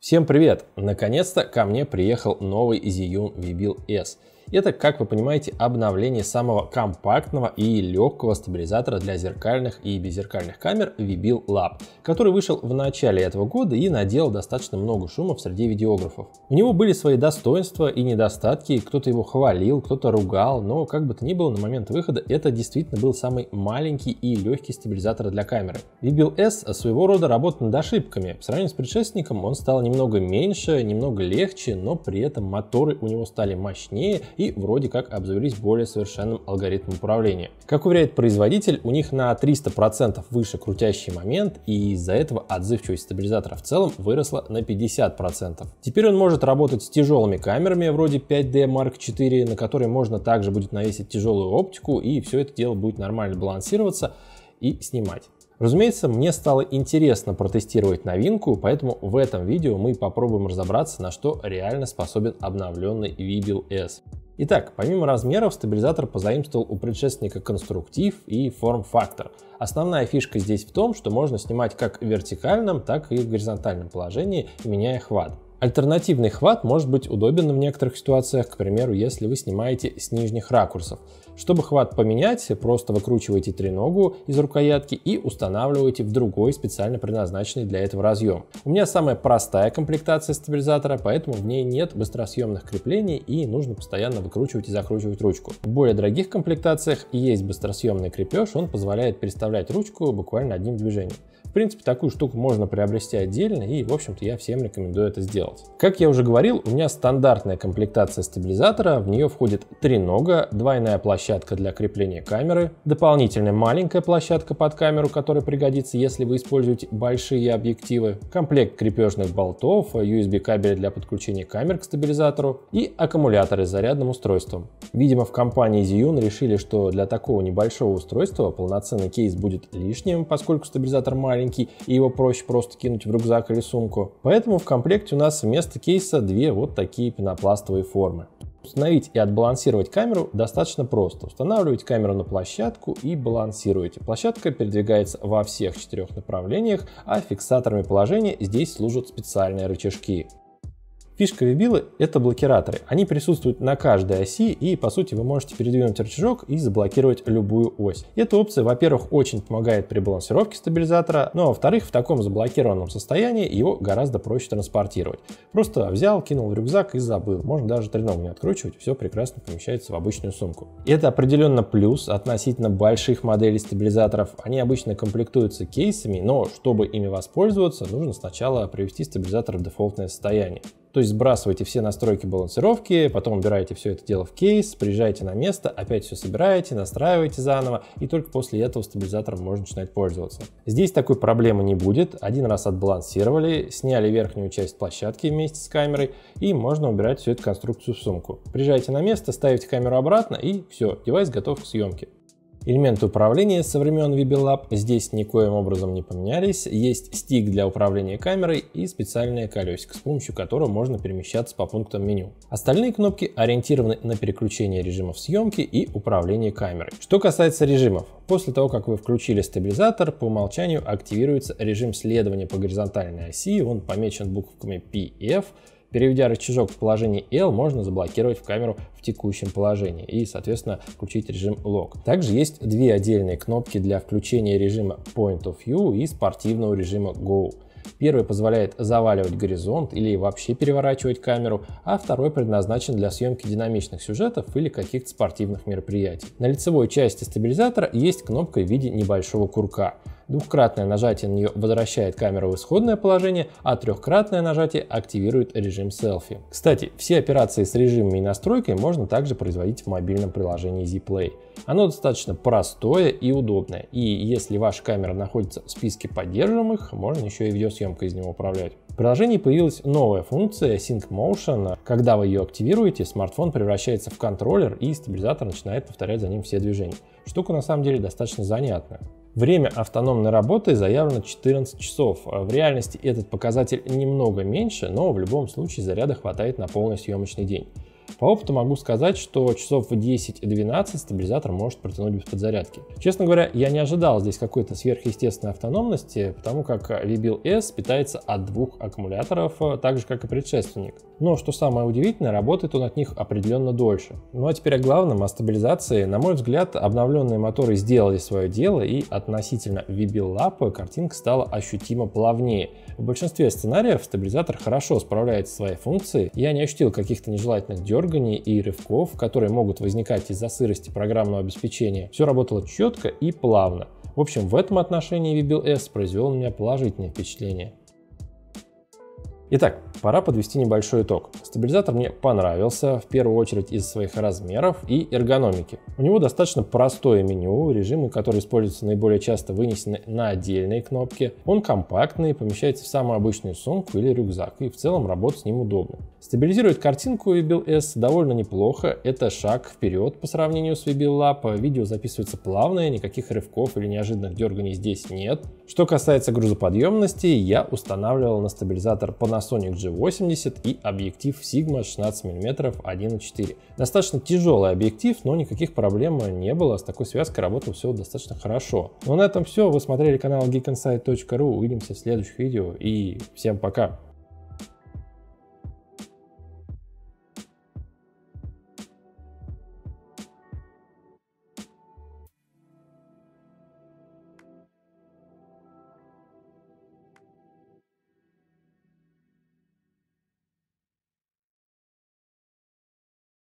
Всем привет! Наконец-то ко мне приехал новый Zhiyun VBuild S. Это, как вы понимаете, обновление самого компактного и легкого стабилизатора для зеркальных и беззеркальных камер VBuild Lab, который вышел в начале этого года и наделал достаточно много шума в среде видеографов. У него были свои достоинства и недостатки, кто-то его хвалил, кто-то ругал, но как бы то ни было, на момент выхода это действительно был самый маленький и легкий стабилизатор для камеры. VBuild S своего рода работает над ошибками. В сравнении с предшественником он стал немного меньше, немного легче, но при этом моторы у него стали мощнее и вроде как обзавелись более совершенным алгоритмом управления. Как уверяет производитель, у них на 300% выше крутящий момент, и из-за этого отзывчивость стабилизатора в целом выросла на 50%. Теперь он может работать с тяжелыми камерами вроде 5D Mark IV, на которые можно также будет навесить тяжелую оптику, и все это дело будет нормально балансироваться и снимать. Разумеется, мне стало интересно протестировать новинку, поэтому в этом видео мы попробуем разобраться, на что реально способен обновленный VBuild S. Итак, помимо размеров, стабилизатор позаимствовал у предшественника конструктив и форм-фактор. Основная фишка здесь в том, что можно снимать как в вертикальном, так и в горизонтальном положении, меняя хват. Альтернативный хват может быть удобен в некоторых ситуациях, к примеру, если вы снимаете с нижних ракурсов. Чтобы хват поменять, просто выкручиваете треногу из рукоятки и устанавливаете в другой специально предназначенный для этого разъем. У меня самая простая комплектация стабилизатора, поэтому в ней нет быстросъемных креплений и нужно постоянно выкручивать и закручивать ручку. В более дорогих комплектациях есть быстросъемный крепеж, он позволяет переставлять ручку буквально одним движением. В принципе, такую штуку можно приобрести отдельно, и, в общем-то, я всем рекомендую это сделать. Как я уже говорил, у меня стандартная комплектация стабилизатора, в нее входит тренога, двойная площадка для крепления камеры, дополнительная маленькая площадка под камеру, которая пригодится, если вы используете большие объективы, комплект крепежных болтов, USB кабеля для подключения камер к стабилизатору и аккумуляторы с зарядным устройством. Видимо, в компании Zhiyun решили, что для такого небольшого устройства полноценный кейс будет лишним, поскольку стабилизатор маленький, и его проще просто кинуть в рюкзак или сумку. Поэтому в комплекте у нас вместо кейса две вот такие пенопластовые формы. Установить и отбалансировать камеру достаточно просто. Устанавливаете камеру на площадку и балансируете. Площадка передвигается во всех 4 направлениях, а фиксаторами положения здесь служат специальные рычажки. Фишка VBuild — это блокираторы. Они присутствуют на каждой оси, и по сути вы можете передвинуть рычажок и заблокировать любую ось. Эта опция, во-первых, очень помогает при балансировке стабилизатора, ну а во-вторых, в таком заблокированном состоянии его гораздо проще транспортировать. Просто взял, кинул в рюкзак и забыл. Можно даже треногу не откручивать, все прекрасно помещается в обычную сумку. И это определенно плюс относительно больших моделей стабилизаторов. Они обычно комплектуются кейсами, но чтобы ими воспользоваться, нужно сначала привести стабилизатор в дефолтное состояние. То есть сбрасываете все настройки балансировки, потом убираете все это дело в кейс, приезжаете на место, опять все собираете, настраиваете заново, и только после этого стабилизатором можно начинать пользоваться. Здесь такой проблемы не будет. Один раз отбалансировали, сняли верхнюю часть площадки вместе с камерой, и можно убирать всю эту конструкцию в сумку. Приезжаете на место, ставите камеру обратно, и все, девайс готов к съемке. Элементы управления со времен VBuild Lab здесь никоим образом не поменялись. Есть стик для управления камерой и специальное колесико, с помощью которого можно перемещаться по пунктам меню. Остальные кнопки ориентированы на переключение режимов съемки и управления камерой. Что касается режимов, после того, как вы включили стабилизатор, по умолчанию активируется режим следования по горизонтальной оси, он помечен буковками PF. Переведя рычажок в положение L, можно заблокировать камеру в текущем положении и, соответственно, включить режим Lock. Также есть две отдельные кнопки для включения режима Point of View и спортивного режима Go. Первый позволяет заваливать горизонт или вообще переворачивать камеру, а второй предназначен для съемки динамичных сюжетов или каких-то спортивных мероприятий. На лицевой части стабилизатора есть кнопка в виде небольшого курка. Двухкратное нажатие на нее возвращает камеру в исходное положение, а трехкратное нажатие активирует режим селфи. Кстати, все операции с режимами и настройкой можно также производить в мобильном приложении ZPlay. Оно достаточно простое и удобное, и если ваша камера находится в списке поддерживаемых, можно еще и видеосъемкой из него управлять. В приложении появилась новая функция Sync Motion. Когда вы ее активируете, смартфон превращается в контроллер, и стабилизатор начинает повторять за ним все движения. Штука на самом деле достаточно занятная. Время автономной работы заявлено 14 часов. В реальности этот показатель немного меньше, но в любом случае заряда хватает на полный съемочный день. По опыту могу сказать, что часов в 10-12 стабилизатор может протянуть без подзарядки. Честно говоря, я не ожидал здесь какой-то сверхъестественной автономности, потому как VBL S питается от 2 аккумуляторов, так же как и предшественник. Но что самое удивительное, работает он от них определенно дольше. Ну а теперь о главном, о стабилизации. На мой взгляд, обновленные моторы сделали свое дело, и относительно VBL Lap картинка стала ощутимо плавнее. В большинстве сценариев стабилизатор хорошо справляется со своей функцией. Я не ощутил каких-то нежелательных дерганий и рывков, которые могут возникать из-за сырости программного обеспечения. Все работало четко и плавно. В общем, в этом отношении VBL S произвел на меня положительное впечатление. Итак, пора подвести небольшой итог. Стабилизатор мне понравился, в первую очередь из-за своих размеров и эргономики. У него достаточно простое меню, режимы, которые используются наиболее часто, вынесены на отдельные кнопки. Он компактный, помещается в самую обычную сумку или рюкзак, и в целом работать с ним удобно. Стабилизирует картинку VBL S довольно неплохо, это шаг вперед по сравнению с VBL Lap. Видео записывается плавно, никаких рывков или неожиданных дерганий здесь нет. Что касается грузоподъемности, я устанавливал на стабилизатор Panasonic G80 и объектив Sigma 16 мм 1.4. Достаточно тяжелый объектив, но никаких проблем не было, с такой связкой работало все достаточно хорошо. Ну а на этом все, вы смотрели канал geekinsight.ru, увидимся в следующих видео и всем пока!